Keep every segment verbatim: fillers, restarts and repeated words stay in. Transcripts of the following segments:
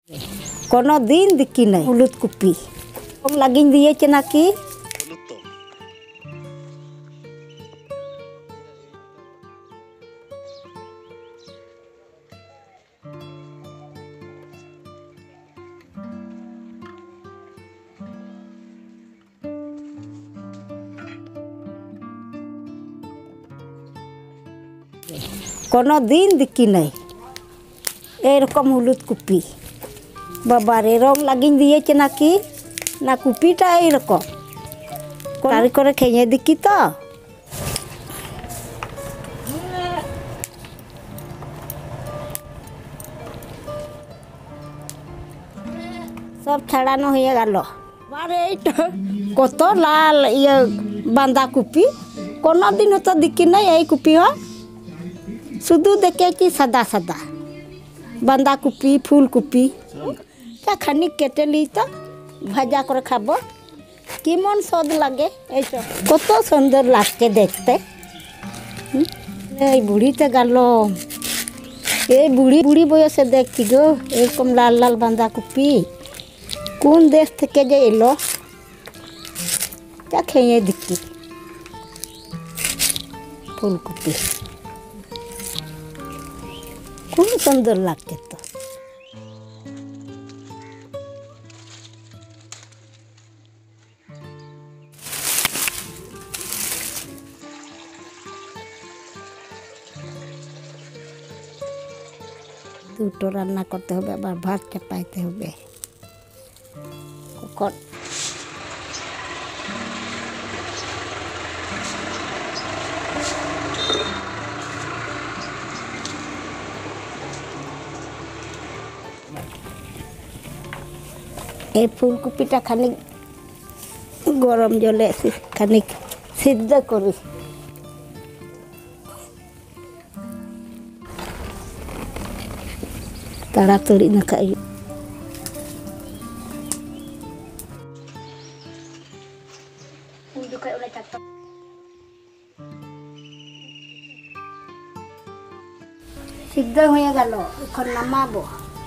कोनो दिन दिक्की नहीं उलूत कुप्पी हम लगिन दिए चना की कोनो दिन दिक्की नहीं एरकम हुलुत कुप्पी बाबा रे रंग लागिन दिए चना की ना कुप्पीटा एरकम तारी करे खेये दिक्की तो सब छाड़ानो हये गेलो बारे कत लाल ये बांधा कुप्पी कोनो दिन तो दिक्की नहीं এই कुप्पी हो शुद्ध देखे कि सदा सदा बांधा कुप्पी फूल कुप्पी क्या खानी केटे ली तो भाजा कर खाब कि मन स्वाद लगे कत सुंदर लागते देखते ए बुढ़ी तो गालो ए बुढ़ी बुढ़ी बयसे देखी गो एरकम लाल लाल बांधा कुप्पी कौन देश थे जे एलो क्या खेये दिक्की फूल कुप्पी खूब सुंदर लागते तो দুটো রান্না করতে হবে আবার ভাত চাপাইতে হবে কখন এই ফুলকপিটা খানিক গরম জলে খানিক সিদ্ধ করি তাড়াতাড়ি না খাই সিদ্ধ হয়ে গেল এখন নামাবো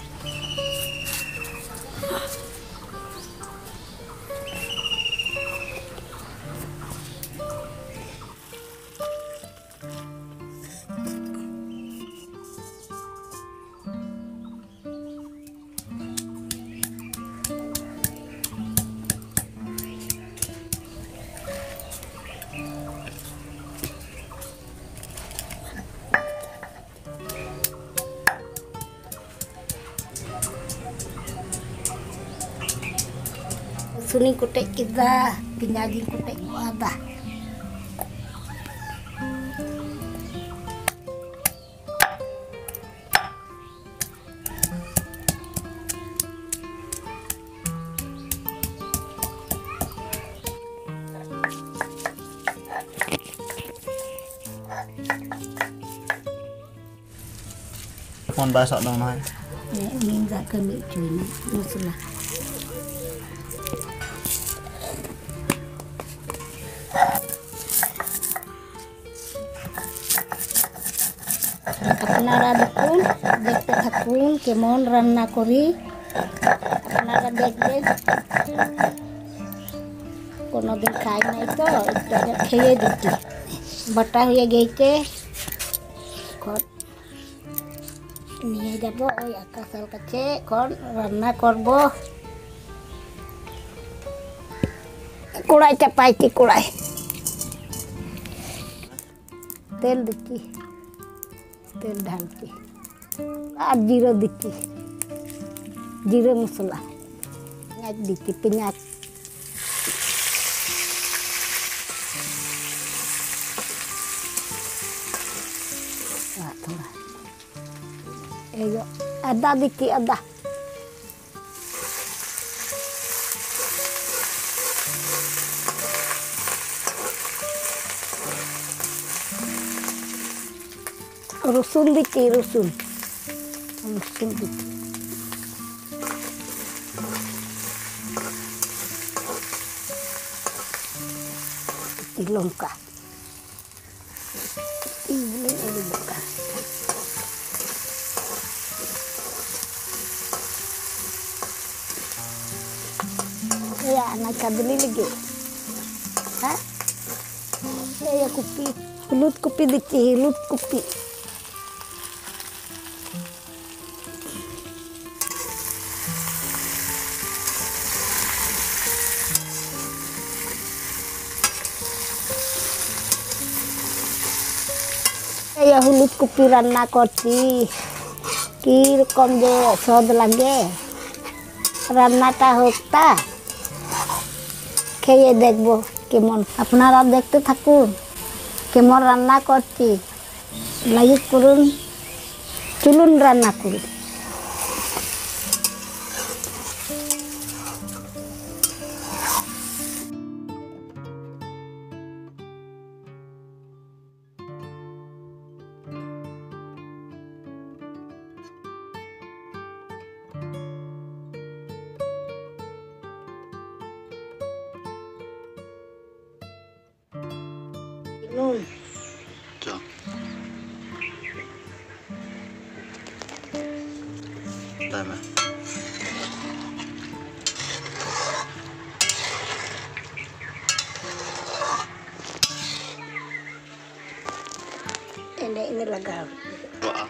Suni kutek kita, pinjajin kutek ada. Con basok dong Mai. Ya, ini enggak kena cuy, masalah. আপনারা দেখুন দেখতে থাকুন কেমন রান্না করি আপনারা দেখবেন কোনোদিন খাই নাই তো এটা খেয়ে দিচ্ছি বাটা হয়ে গেছে এখন নিয়ে যাব ওই আকাশের কাছে এখন রান্না করব কড়াই চাপাইছি কড়াই তেল দিচ্ছি तेल डालती और जीरो दिखती जीरो मसाला प्याज दिखती प्याज थोड़ा ये आदा दिखती आदा রসুন দিচ্ছি রসুন রসুন দিচ্ছি লঙ্কা লঙ্কা Ya anak kadeli lagi. Hah? Ya kopi, hulut kopi dikit, hulut kopi. Ya hulut kopi রান্না করছি কি রকম যে স্বাদ লাগে রান্নাটা হোক তা খেয়ে দেখবো কেমন আপনারা দেখতে থাকুন কেমন রান্না করছি লাইক করুন চলুন রান্না করুন Nun. So. Dami. Ini ini lagam. Doa.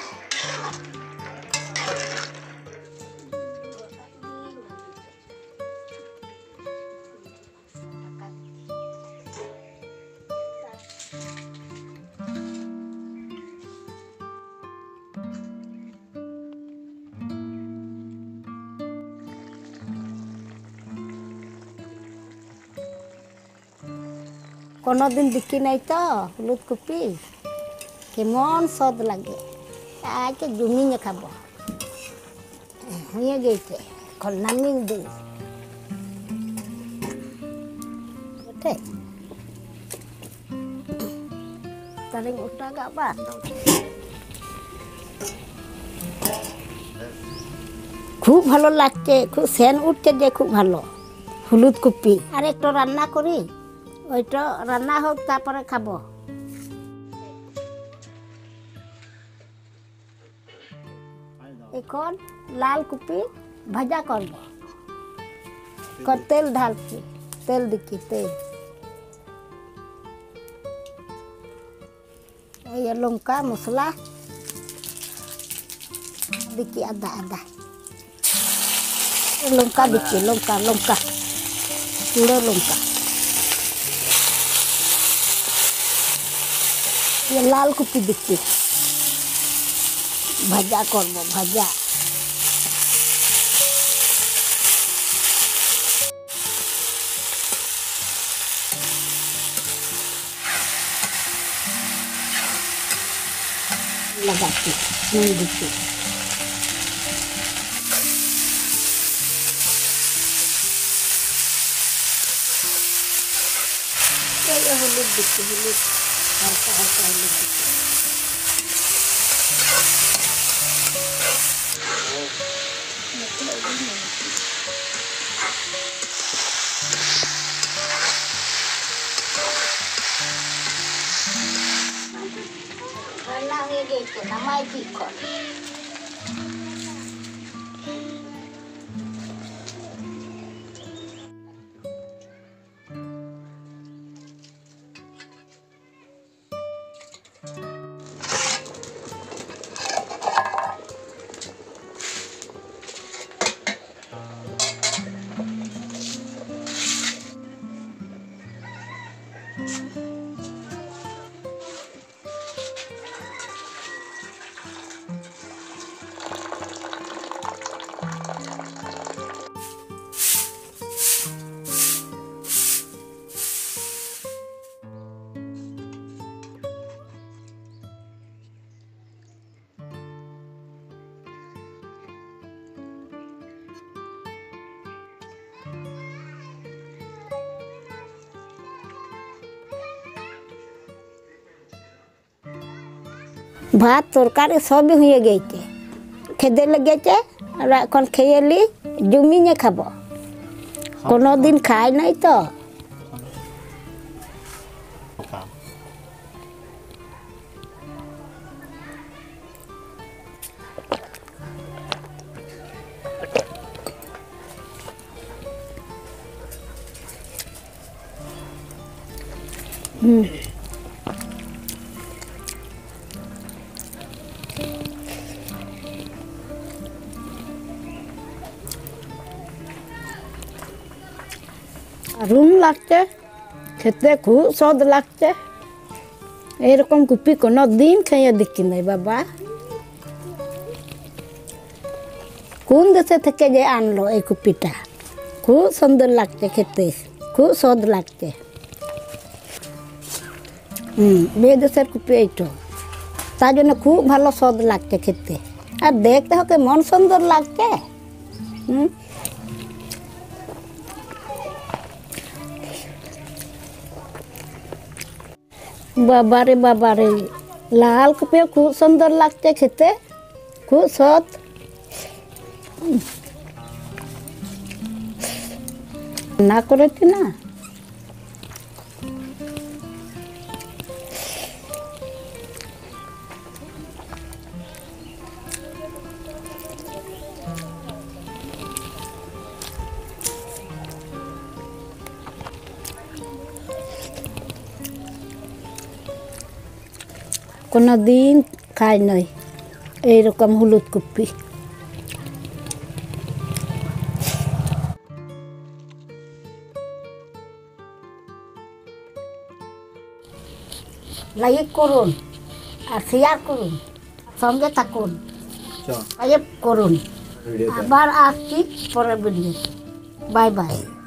কোনো দিন দেখি নাই তো হলুদ কপি কেমন স্বাদ লাগে আজকে জমিয়ে খাবো হয়ে গেছে এখন নামিয়ে দিই ওঠে তাহলে ওটা গাবা খুব ভালো লাগছে খুব সেন উঠছে যে খুব ভালো হলুদ কপি আর একটু রান্না করি ওইটা রান্না হোক তারপরে খাবো এখন লাল কপি ভাজা করব তেল ঢালছি তেল দিচ্ছি তেল এই লঙ্কা মশলা দিচ্ছি আদা আদা লঙ্কা দিচ্ছি লঙ্কা লঙ্কা পুরো লঙ্কা ये लाल कपी दिखती भाजा करब भाजा लगाती नहीं दिखती ये हलुद दिखती हलुद हल्का हल्का हलुद दिखती Renang ini gitu, namanya pikon. ভাত তরকারি সবই হয়ে গেছে খেতে লেগেছে আর এখন খেয়ে লি জমিয়ে খাবো কোনো দিন খাই নাই তো হুম দারুণ লাগছে খেতে, খুব স্বাদ লাগছে। এরকম কুপি কোনো দিন খেয়ে দেখি নাই বাবা। কোন দেশে থেকে যে আনলো এই কুপিটা, খুব সুন্দর লাগছে খেতে, খুব স্বাদ লাগছে। হুম বিদেশের কুপি এইটো, তার জন্য খুব ভালো স্বাদ লাগছে খেতে। আর দেখতে হোক মন সুন্দর লাগছে। হুম বাবারে বাবারে, লাল কুপিও খুব সুন্দর লাগছে খেতে, খুব স্বাদ। না করেছি না, কোনো দিন খাই নাই এইরকম হলুদ কুপি। লাইক করুন আর শেয়ার করুন, সঙ্গে থাকুন, সাবস্ক্রাইব করুন। আবার আসছি পরের ভিডিও। Bye bye.